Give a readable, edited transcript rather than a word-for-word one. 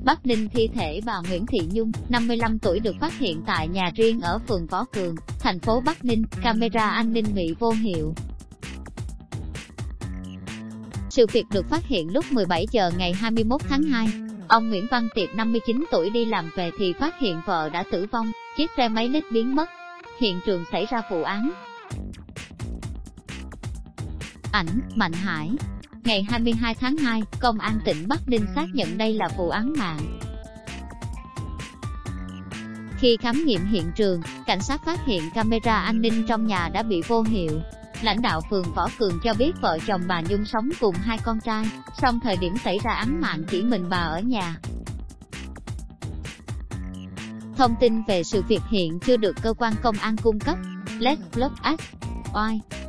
Bắc Ninh thi thể bà Nguyễn Thị Nhung, 55 tuổi được phát hiện tại nhà riêng ở phường Võ Cường, thành phố Bắc Ninh, camera an ninh bị vô hiệu. Sự việc được phát hiện lúc 17 giờ ngày 21 tháng 2. Ông Nguyễn Văn Tiệp 59 tuổi đi làm về thì phát hiện vợ đã tử vong, chiếc xe máy lít biến mất. Hiện trường xảy ra vụ án. Ảnh, Mạnh Hải. Ngày 22 tháng 2, Công an tỉnh Bắc Ninh xác nhận đây là vụ án mạng. Khi khám nghiệm hiện trường, cảnh sát phát hiện camera an ninh trong nhà đã bị vô hiệu. Lãnh đạo phường Võ Cường cho biết vợ chồng bà Nhung sống cùng hai con trai, song thời điểm xảy ra án mạng chỉ mình bà ở nhà. Thông tin về sự việc hiện chưa được cơ quan công an cung cấp. Let's Block Us. Oai.